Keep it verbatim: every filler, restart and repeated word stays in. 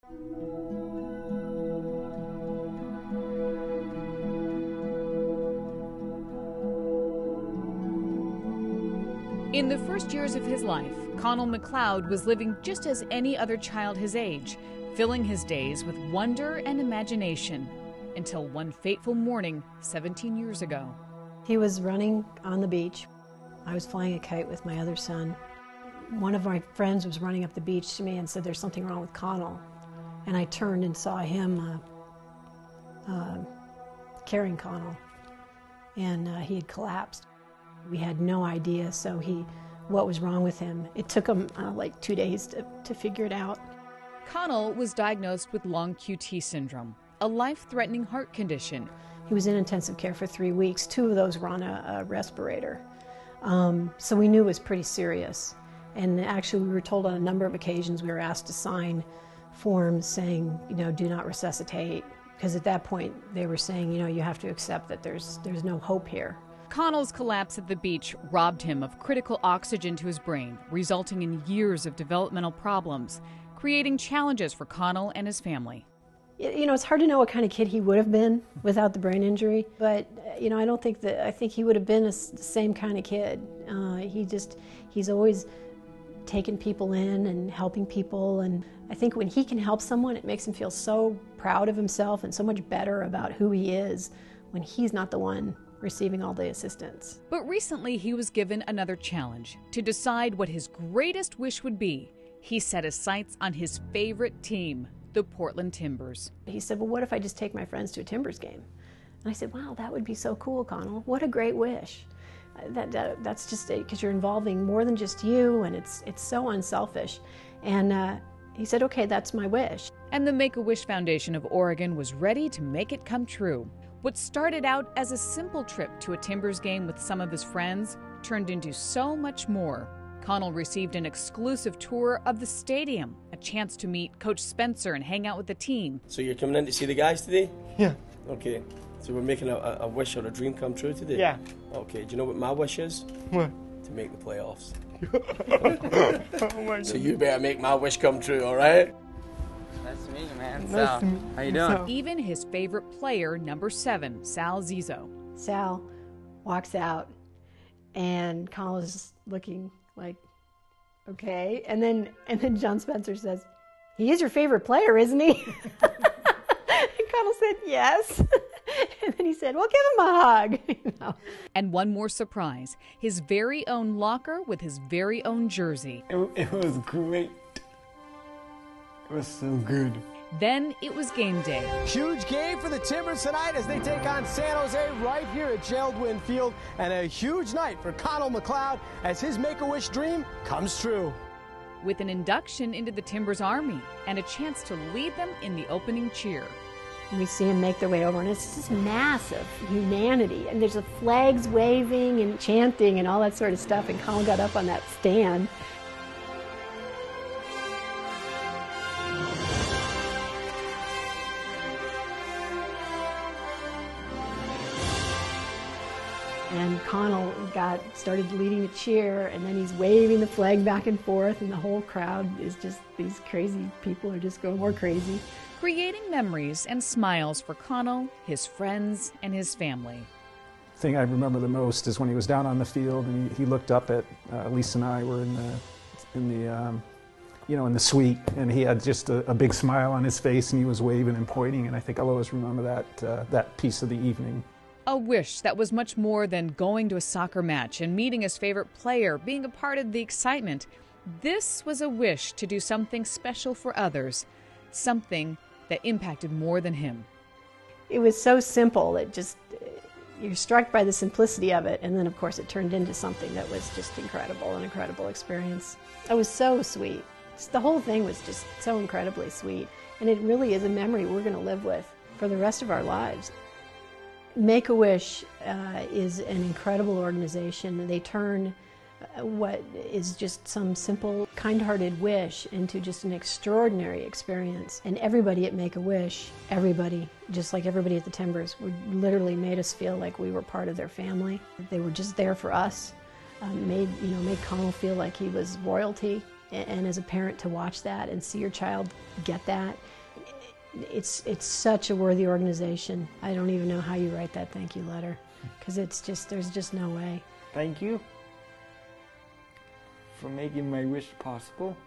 In the first years of his life, Connell McLeod was living just as any other child his age, filling his days with wonder and imagination, until one fateful morning seventeen years ago. He was running on the beach. I was flying a kite with my other son. One of my friends was running up the beach to me and said, "There's something wrong with Connell." And I turned and saw him uh, uh, carrying Connell, and uh, he had collapsed. We had no idea, so he, what was wrong with him. It took him uh, like two days to, to figure it out. Connell was diagnosed with long Q T syndrome, a life-threatening heart condition. He was in intensive care for three weeks. Two of those were on a, a respirator. Um, so we knew it was pretty serious. And actually we were told on a number of occasions, we were asked to sign forms saying, you know, do not resuscitate. Because at that point they were saying, you know, you have to accept that there's, there's no hope here. Connell's collapse at the beach robbed him of critical oxygen to his brain, resulting in years of developmental problems, creating challenges for Connell and his family. You know, it's hard to know what kind of kid he would have been without the brain injury, but, you know, I don't think that, I think he would have been a, the same kind of kid. Uh, he just, he's always taking people in and helping people, and I think when he can help someone, it makes him feel so proud of himself and so much better about who he is when he's not the one receiving all the assistance. But recently he was given another challenge to decide what his greatest wish would be. He set his sights on his favorite team, the Portland Timbers. He said, well, what if I just take my friends to a Timbers game? And I said, wow, that would be so cool, Connell. What a great wish. Uh, that, that, that's just because you're involving more than just you, and it's, it's so unselfish. And uh, he said, okay, that's my wish. And the Make-A-Wish Foundation of Oregon was ready to make it come true. What started out as a simple trip to a Timbers game with some of his friends turned into so much more. Connell received an exclusive tour of the stadium, a chance to meet Coach Spencer and hang out with the team. So you're coming in to see the guys today? Yeah. Okay. So we're making a, a wish or a dream come true today? Yeah. Okay. Do you know what my wish is? What? To make the playoffs. Oh my God. So you better make my wish come true, all right? Nice to meet you, man. Nice Sal, to meet how you you, doing? Sal. Even his favorite player, number seven, Sal Zizzo. Sal walks out, and Connell is just looking like, okay. And then, and then John Spencer says, he is your favorite player, isn't he? And Connell said, yes. And then he said, well, give him a hug. You know? And one more surprise, his very own locker with his very own jersey. It, it was great. It was so good. Then it was game day. Huge game for the Timbers tonight as they take on San Jose right here at Gerald Wynn Field. And a huge night for Connell McLeod as his Make-A-Wish dream comes true. With an induction into the Timbers Army and a chance to lead them in the opening cheer. And we see him make their way over, and it's just massive humanity. And there's the flags waving and chanting and all that sort of stuff. And Connell got up on that stand. And Connell got started leading the cheer, and then he's waving the flag back and forth, and the whole crowd is just, these crazy people are just going more crazy. Creating memories and smiles for Connell, his friends, and his family. The thing I remember the most is when he was down on the field and he, he looked up at uh, Lisa and I were in the, in the um, you know, in the suite, and he had just a, a big smile on his face, and he was waving and pointing, and I think I'll always remember that, uh, that piece of the evening. A wish that was much more than going to a soccer match and meeting his favorite player, being a part of the excitement. This was a wish to do something special for others, something that impacted more than him. It was so simple, it just, you're struck by the simplicity of it, and then of course it turned into something that was just incredible, an incredible experience. It was so sweet. Just the whole thing was just so incredibly sweet, and it really is a memory we're going to live with for the rest of our lives. Make-A-Wish uh, is an incredible organization. They turn uh, what is just some simple, kind-hearted wish into just an extraordinary experience. And everybody at Make-A-Wish, everybody, just like everybody at the Timbers, would literally made us feel like we were part of their family. They were just there for us, uh, made, you know, made Connell feel like he was royalty. And, and as a parent to watch that and see your child get that, it's, it's such a worthy organization. I don't even know how you write that thank you letter, because it's just, there's just no way. Thank you for making my wish possible.